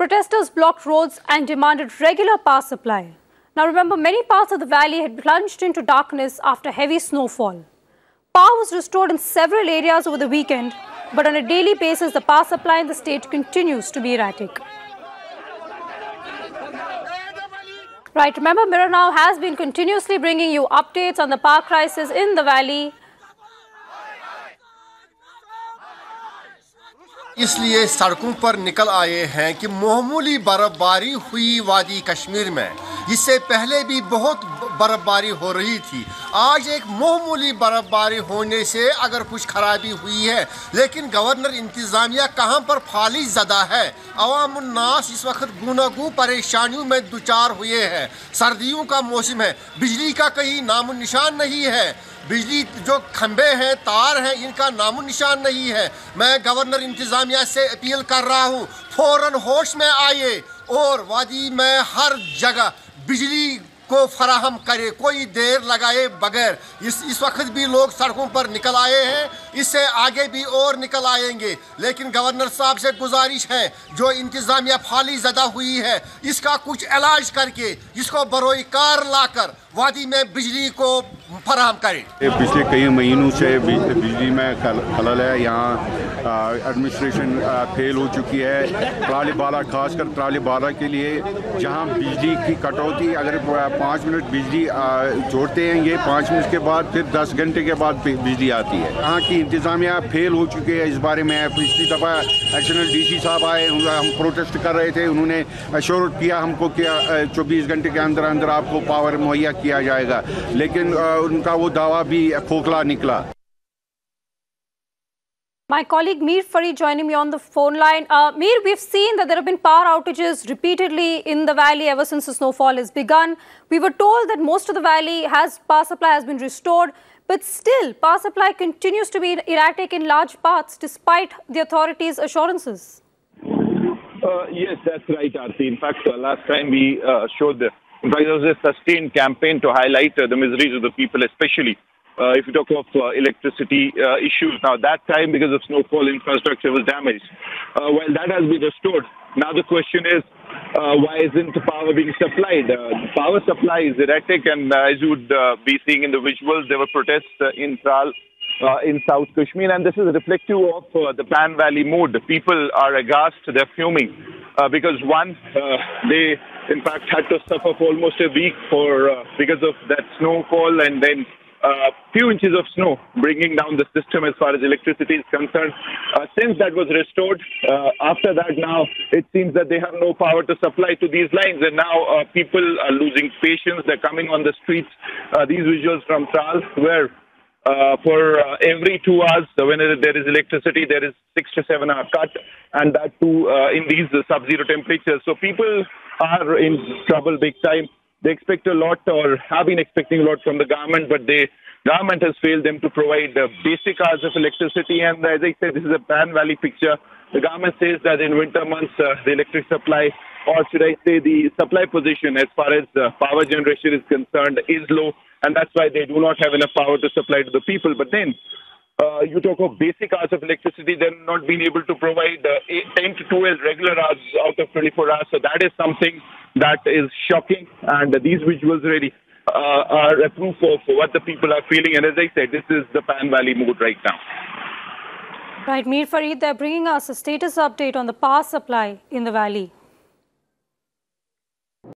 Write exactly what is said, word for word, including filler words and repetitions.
Protesters blocked roads and demanded regular power supply. Now remember, many parts of the valley had plunged into darkness after heavy snowfall. Power was restored in several areas over the weekend, but on a daily basis, the power supply in the state continues to be erratic. Right, remember, Mirror Now has been continuously bringing you updates on the power crisis in the valley. इसलिए सड़कों पर निकल आए हैं कि मामूली बर्फबारी हुई वादी कश्मीर में। इससे पहले भी बहुत बर्फबारी हो रही थी। आज एक मामूली बर्फबारी होने से अगर कुछ खराबी हुई है, लेकिन गवर्नर इंतजामिया कहां पर फाली ज़दा है। अवामुन्नास इस वक्त गुनागू परेशानियों में दुचार हुए हैं। सर्दियों का मौसम है, बिजली का कहीं नामो निशान नहीं है। बिजली जो खंबे हैं, तार हैं, इनका नामो निशान नहीं है। मैं गवर्नर इंतजामिया से अपील कर रहा हूँ, फौरन होश में आइए और वादी में हर जगह बिजली को फराहम करे, कोई देर लगाए बगैर। इस इस वक्त भी लोग सड़कों पर निकल आए हैं, इससे आगे भी और निकल आएंगे। लेकिन गवर्नर साहब से गुजारिश है, जो इंतजामिया फाली ज़दा हुई है, इसका कुछ इलाज करके इसको बरोई कार लाकर वादी में बिजली को फराहम करें। पिछले कई महीनों से बिजली में खलल है। यहाँ एडमिनिस्ट्रेशन फेल हो चुकी है। ट्राली बाला, खासकर ट्राली बाला के लिए, जहाँ बिजली की कटौती, अगर पाँच मिनट बिजली जोड़ते हैं ये, पाँच मिनट के बाद फिर दस घंटे के बाद बिजली आती है। यहाँ की इंतजामिया फेल हो चुकी है। इस बारे में पिछली दफ़ा एडिशनल डीसी साहब आए, हम प्रोटेस्ट कर रहे थे, उन्होंने अश्योर किया हमको कि चौबीस घंटे के अंदर अंदर आपको पावर मुहैया किया जाएगा, लेकिन उनका वो दावा भी खोखला निकला। My colleague Mir Farid joining me on the phone line. Uh, Mir, we've seen that there have been power outages repeatedly in the valley ever since the snowfall has begun. We were told that most of the valley has power supply has been restored, but still power supply continues to be erratic in large parts despite the authorities' assurances. Uh, yes, that's right, Aarti. In fact, uh, last time we uh, showed the, in fact, there was a sustained campaign to highlight uh, the miseries of the people, especially Uh, if you talk of uh, electricity uh, issues. Now, that time, because of snowfall, infrastructure was damaged. Uh, well, that has been restored. Now, the question is, uh, why isn't the power being supplied? Uh, the power supply is erratic, and uh, as you would uh, be seeing in the visuals, there were protests uh, in Tral, uh, in South Kashmir, and this is reflective of uh, the Pan Valley mood. People are aghast, they're fuming, uh, because one, uh, they, in fact, had to suffer for almost a week for uh, because of that snowfall, and then a uh, few inches of snow bringing down the system as far as electricity is concerned. Uh, since that was restored, uh, after that now it seems that they have no power to supply to these lines, and now uh, people are losing patience. They're coming on the streets. Uh, these visuals from Tral, where uh, for uh, every two hours when there is electricity, there is six to seven hour cut, and that too uh, in these uh, sub-zero temperatures. So people are in trouble big time. They expect a lot, or have been expecting a lot from the government, but the government has failed them to provide uh, basic hours of electricity. And as I said, this is a Pan Valley picture. The government says that in winter months, uh, the electric supply, or should I say the supply position as far as uh, power generation is concerned, is low. And that's why they do not have enough power to supply to the people. But then, uh, you talk of basic hours of electricity, they're not being able to provide uh, eight, ten to twelve regular hours out of twenty-four hours. So that is something that is shocking, and these visuals really uh, are a proof of what the people are feeling. And as I said, this is the Pan Valley mood right now. Right, Mir Farid, they're bringing us a status update on the power supply in the valley.